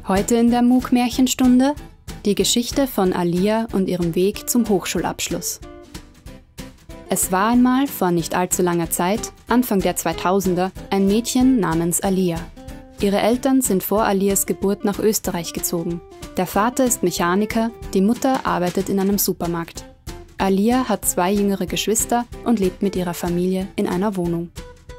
Heute in der MOOC-Märchenstunde die Geschichte von Alia und ihrem Weg zum Hochschulabschluss. Es war einmal vor nicht allzu langer Zeit, Anfang der 2000er, ein Mädchen namens Alia. Ihre Eltern sind vor Alias Geburt nach Österreich gezogen. Der Vater ist Mechaniker, die Mutter arbeitet in einem Supermarkt. Alia hat 2 jüngere Geschwister und lebt mit ihrer Familie in einer Wohnung.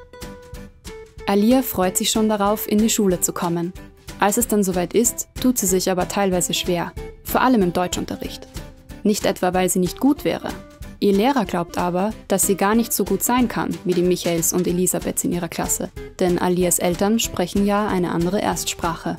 Alia freut sich schon darauf, in die Schule zu kommen. Als es dann soweit ist, tut sie sich aber teilweise schwer, vor allem im Deutschunterricht. Nicht etwa, weil sie nicht gut wäre. Ihr Lehrer glaubt aber, dass sie gar nicht so gut sein kann, wie die Michaels und Elisabeths in ihrer Klasse, denn Alias Eltern sprechen ja eine andere Erstsprache.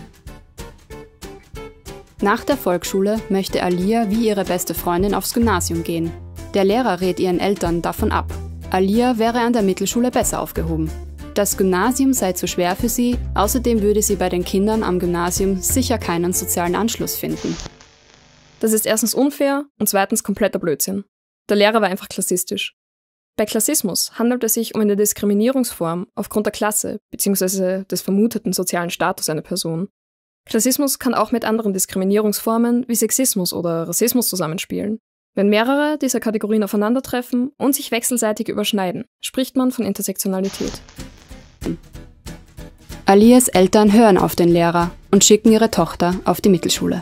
Nach der Volksschule möchte Alia wie ihre beste Freundin aufs Gymnasium gehen. Der Lehrer rät ihren Eltern davon ab. Alia wäre an der Mittelschule besser aufgehoben. Das Gymnasium sei zu schwer für sie, außerdem würde sie bei den Kindern am Gymnasium sicher keinen sozialen Anschluss finden. Das ist erstens unfair und zweitens kompletter Blödsinn. Der Lehrer war einfach klassistisch. Bei Klassismus handelt es sich um eine Diskriminierungsform aufgrund der Klasse bzw. des vermuteten sozialen Status einer Person. Klassismus kann auch mit anderen Diskriminierungsformen wie Sexismus oder Rassismus zusammenspielen. Wenn mehrere dieser Kategorien aufeinandertreffen und sich wechselseitig überschneiden, spricht man von Intersektionalität. Alias Eltern hören auf den Lehrer und schicken ihre Tochter auf die Mittelschule.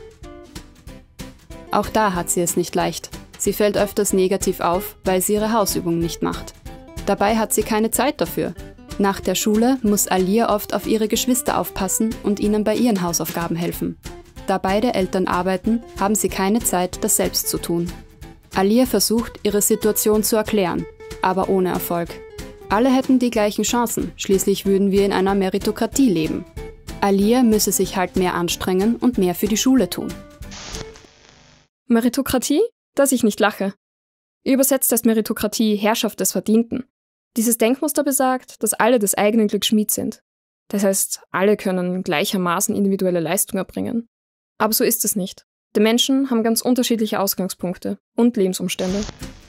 Auch da hat sie es nicht leicht. Sie fällt öfters negativ auf, weil sie ihre Hausübungen nicht macht. Dabei hat sie keine Zeit dafür. Nach der Schule muss Alia oft auf ihre Geschwister aufpassen und ihnen bei ihren Hausaufgaben helfen. Da beide Eltern arbeiten, haben sie keine Zeit, das selbst zu tun. Alia versucht, ihre Situation zu erklären, aber ohne Erfolg. Alle hätten die gleichen Chancen, schließlich würden wir in einer Meritokratie leben. Alia müsse sich halt mehr anstrengen und mehr für die Schule tun. Meritokratie? Dass ich nicht lache. Übersetzt heißt Meritokratie Herrschaft des Verdienten. Dieses Denkmuster besagt, dass alle des eigenen Glücks Schmied sind. Das heißt, alle können gleichermaßen individuelle Leistung erbringen. Aber so ist es nicht. Die Menschen haben ganz unterschiedliche Ausgangspunkte und Lebensumstände.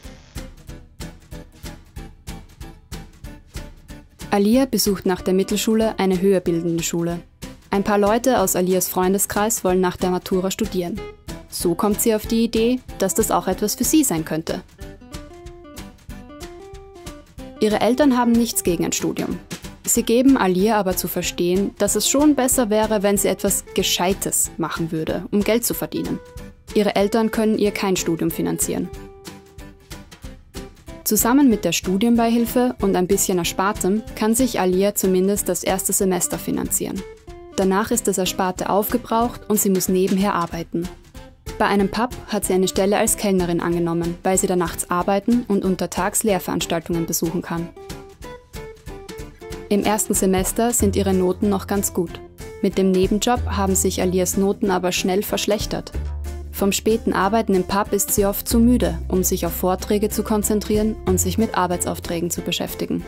Alia besucht nach der Mittelschule eine höher bildende Schule. Ein paar Leute aus Alias Freundeskreis wollen nach der Matura studieren. So kommt sie auf die Idee, dass das auch etwas für sie sein könnte. Ihre Eltern haben nichts gegen ein Studium. Sie geben Alia aber zu verstehen, dass es schon besser wäre, wenn sie etwas Gescheites machen würde, um Geld zu verdienen. Ihre Eltern können ihr kein Studium finanzieren. Zusammen mit der Studienbeihilfe und ein bisschen Erspartem kann sich Alia zumindest das erste Semester finanzieren. Danach ist das Ersparte aufgebraucht und sie muss nebenher arbeiten. Bei einem Pub hat sie eine Stelle als Kellnerin angenommen, weil sie da nachts arbeiten und untertags Lehrveranstaltungen besuchen kann. Im ersten Semester sind ihre Noten noch ganz gut. Mit dem Nebenjob haben sich Alias Noten aber schnell verschlechtert. Vom späten Arbeiten im Pub ist sie oft zu müde, um sich auf Vorträge zu konzentrieren und sich mit Arbeitsaufträgen zu beschäftigen.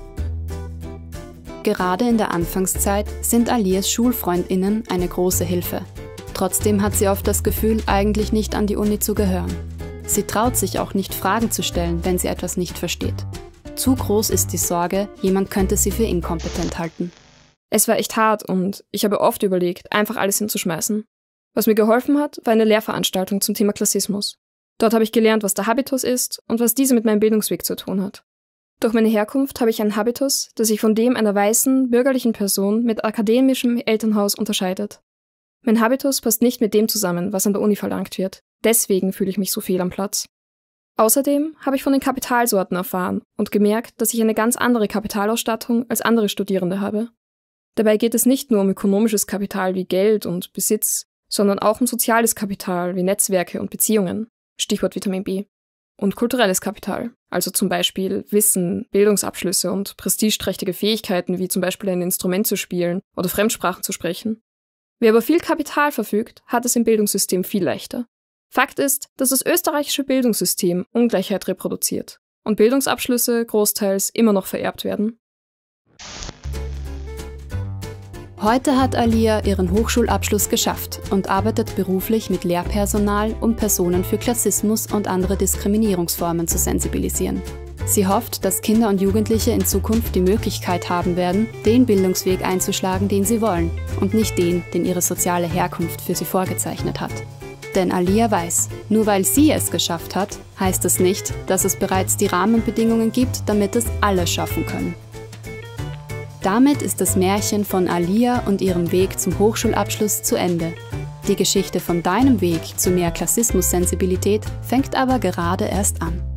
Gerade in der Anfangszeit sind Alias SchulfreundInnen eine große Hilfe. Trotzdem hat sie oft das Gefühl, eigentlich nicht an die Uni zu gehören. Sie traut sich auch nicht, Fragen zu stellen, wenn sie etwas nicht versteht. Zu groß ist die Sorge, jemand könnte sie für inkompetent halten. Es war echt hart und ich habe oft überlegt, einfach alles hinzuschmeißen. Was mir geholfen hat, war eine Lehrveranstaltung zum Thema Klassismus. Dort habe ich gelernt, was der Habitus ist und was diese mit meinem Bildungsweg zu tun hat. Durch meine Herkunft habe ich einen Habitus, der sich von dem einer weißen, bürgerlichen Person mit akademischem Elternhaus unterscheidet. Mein Habitus passt nicht mit dem zusammen, was an der Uni verlangt wird. Deswegen fühle ich mich so fehl am Platz. Außerdem habe ich von den Kapitalsorten erfahren und gemerkt, dass ich eine ganz andere Kapitalausstattung als andere Studierende habe. Dabei geht es nicht nur um ökonomisches Kapital wie Geld und Besitz, sondern auch um soziales Kapital wie Netzwerke und Beziehungen, Stichwort Vitamin B, und kulturelles Kapital, also zum Beispiel Wissen, Bildungsabschlüsse und prestigeträchtige Fähigkeiten wie zum Beispiel ein Instrument zu spielen oder Fremdsprachen zu sprechen. Wer über viel Kapital verfügt, hat es im Bildungssystem viel leichter. Fakt ist, dass das österreichische Bildungssystem Ungleichheit reproduziert und Bildungsabschlüsse großteils immer noch vererbt werden. Heute hat Alia ihren Hochschulabschluss geschafft und arbeitet beruflich mit Lehrpersonal, um Personen für Klassismus und andere Diskriminierungsformen zu sensibilisieren. Sie hofft, dass Kinder und Jugendliche in Zukunft die Möglichkeit haben werden, den Bildungsweg einzuschlagen, den sie wollen, und nicht den, den ihre soziale Herkunft für sie vorgezeichnet hat. Denn Alia weiß, nur weil sie es geschafft hat, heißt es nicht, dass es bereits die Rahmenbedingungen gibt, damit es alle schaffen können. Damit ist das Märchen von Alia und ihrem Weg zum Hochschulabschluss zu Ende. Die Geschichte von deinem Weg zu mehr Klassismussensibilität fängt aber gerade erst an.